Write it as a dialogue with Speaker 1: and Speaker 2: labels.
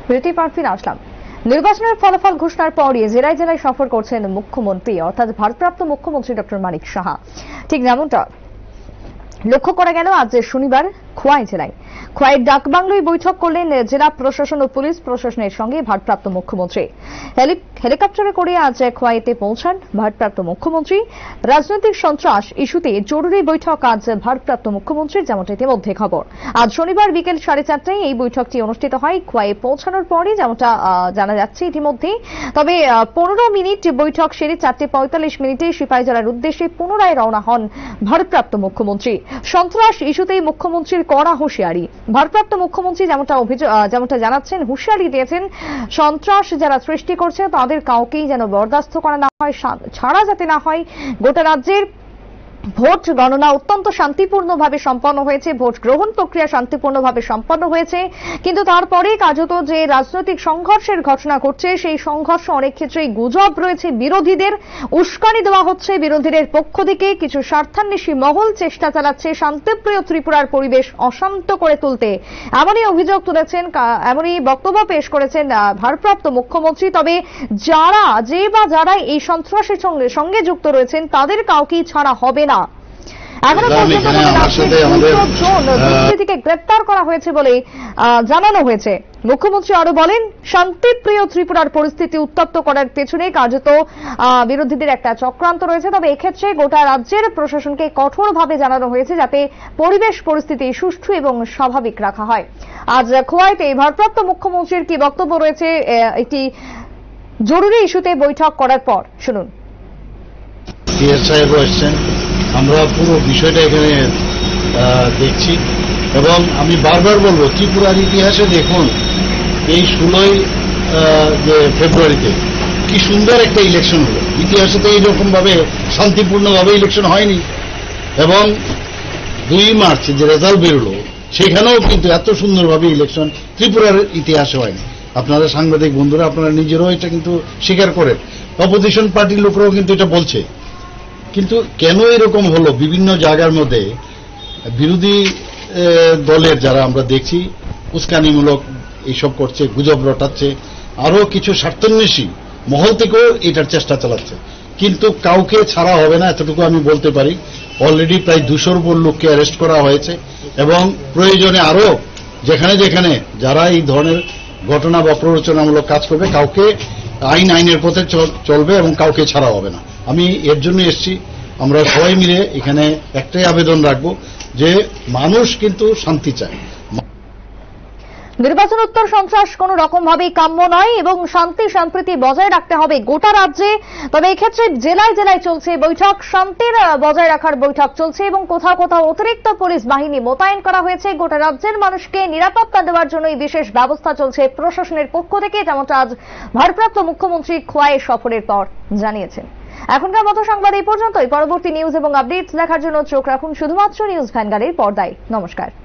Speaker 1: বিরতি পর ফিরে আসলাম। নির্বাচনের ফলাফল ঘোষণার পরই জেলায় জেলায় সফর করছেন মুখ্যমন্ত্রী অর্থাৎ ভারপ্রাপ্ত মুখ্যমন্ত্রী ডক্টর মানিক সাহা। ঠিক যেমনটা লক্ষ্য করা গেল আজ শনিবার খোয়াই জেলায়। খোয়াইয়ের ডাকবাংলোয় বৈঠক করলেন জেলা প্রশাসন ও পুলিশ প্রশাসনের সঙ্গে ভারপ্রাপ্ত মুখ্যমন্ত্রী। হেলিকপ্টারে করে আজ খোয়াইতে পৌঁছান ভারপ্রাপ্ত মুখ্যমন্ত্রী। রাজনৈতিক সন্ত্রাস ইস্যুতে জরুরি বৈঠক আজ ভারপ্রাপ্ত মুখ্যমন্ত্রীর, যেমনটা ইতিমধ্যে খবর। আজ শনিবার বিকেল 4:30টায় এই বৈঠকটি অনুষ্ঠিত হয়। খোয়াইয়ে পৌঁছানোর পরই যেমনটা জানা যাচ্ছে ইতিমধ্যে। তবে 15 মিনিট বৈঠক সেরে 4:45 সিপাহীজলার উদ্দেশ্যে পুনরায় রওনা হন ভারপ্রাপ্ত মুখ্যমন্ত্রী। সন্ত্রাস ইস্যুতেই মুখ্যমন্ত্রীর কড়া হুঁশিয়ারি। ভারপ্রাপ্ত মুখ্যমন্ত্রী যেমনটা জানাচ্ছেন, হুঁশিয়ারি দিয়েছেন সন্ত্রাস যারা সৃষ্টি করছে তাদের কাউকেই যেন বরদাস্ত করা না হয়, ছাড়া যাতে না হয়। গোটা রাজ্যের ভোট গণনা অত্যন্ত শান্তিপূর্ণভাবে সম্পন্ন হয়েছে, ভোট গ্রহণ প্রক্রিয়া শান্তিপূর্ণভাবে সম্পন্ন হয়েছে, কিন্তু তারপরে কার্যত যে রাজনৈতিক সংঘর্ষের ঘটনা ঘটছে সেই সংঘর্ষ অনেক ক্ষেত্রেই গুজব রয়েছে। বিরোধীদের উস্কানি দেওয়া হচ্ছে, বিরোধীদের পক্ষ থেকে কিছু স্বার্থান্বেষী মহল চেষ্টা চালাচ্ছে শান্তিপ্রিয় ত্রিপুরার পরিবেশ অশান্ত করে তুলতে। এমনই অভিযোগ তুলেছেন, এমনই বক্তব্য পেশ করেছেন ভারপ্রাপ্ত মুখ্যমন্ত্রী। তবে যারা এই সন্ত্রাসের সঙ্গে যুক্ত রয়েছেন তাদের কাউকেই ছাড়া হবে না। এখনো পর্যন্ত দুষ্কৃতীকে গ্রেপ্তার করা হয়েছে বলে জানানো হয়েছে। মুখ্যমন্ত্রী আরো বলেন, শান্তিপ্রিয় ত্রিপুরার পরিস্থিতি উত্তপ্ত করার পেছনে কার্যত বিরোধীদের একটা চক্রান্ত রয়েছে। তবে এক্ষেত্রে গোটা রাজ্যের প্রশাসনকে কঠোরভাবে জানানো হয়েছে যাতে পরিবেশ পরিস্থিতি সুষ্ঠু এবং স্বাভাবিক রাখা হয়। আজ খোয়াইতে ভারপ্রাপ্ত মুখ্যমন্ত্রীর কি বক্তব্য রয়েছে একটি জরুরি ইস্যুতে বৈঠক করার পর শুনুন।
Speaker 2: আমরা পুরো বিষয়টা এখানে দেখছি এবং আমি বারবার বলবো, ত্রিপুরার ইতিহাসে দেখুন এই 16 ফেব্রুয়ারিতে কি সুন্দর একটা ইলেকশন হলো। ইতিহাসে তো এইরকম ভাবে শান্তিপূর্ণভাবে ইলেকশন হয়নি। এবং 2 মার্চ যে রেজাল্ট বেরোলো সেখানেও কিন্তু এত সুন্দরভাবে ইলেকশন ত্রিপুরার ইতিহাসে হয়নি। আপনারা সাংবাদিক বন্ধুরা আপনারা নিজেরাও এটা কিন্তু স্বীকার করেন, অপোজিশন পার্টির লোকরাও কিন্তু এটা বলছে। কিন্তু কেন এরকম হলো? বিভিন্ন জায়গার মধ্যে বিরোধী দলের যারা আমরা দেখছি উস্কানিমূলক এইসব করছে, গুজব রটাচ্ছে, আরো কিছু স্বার্থান্বেষী মহল থেকেও এটার চেষ্টা চালাচ্ছে। কিন্তু কাউকে ছাড়া হবে না, এতটুকু আমি বলতে পারি। অলরেডি প্রায় 200-র উপর লোককে অ্যারেস্ট করা হয়েছে এবং প্রয়োজনে আরো যেখানে যেখানে যারা এই ধরনের ঘটনা বা প্ররোচনামূলক কাজ করবে কাউকে আইনের পথে চলবে এবং কাউকে ছাড়া হবে না। আমি এর জন্য এসেছি। আমরা সবাই মিলে এখানে একটাই আবেদন রাখবো যে মানুষ কিন্তু শান্তি চায়।
Speaker 1: নির্বাচনোত্তর সন্ত্রাস কোন রকম ভাবেই কাম্য নয় এবং শান্তি সম্প্রীতি বজায় রাখতে হবে গোটা রাজ্যে। তবে এক্ষেত্রে জেলায় জেলায় চলছে বৈঠক, শান্তির বজায় রাখার বৈঠক চলছে এবং কোথাও কোথাও অতিরিক্ত পুলিশ বাহিনী মোতায়েন করা হয়েছে। গোটা রাজ্যের মানুষকে নিরাপত্তা দেওয়ার জন্য এই বিশেষ ব্যবস্থা চলছে প্রশাসনের পক্ষ থেকে, যেমনটা আজ ভারপ্রাপ্ত মুখ্যমন্ত্রী খোয়াই সফরের পর জানিয়েছেন। এখনকার মতো সংবাদ এই পর্যন্তই। পরবর্তী নিউজ এবং আপডেটস দেখার জন্য চোখ রাখুন শুধুমাত্র নিউজ ভ্যানগাড়ির পর্দায়। নমস্কার।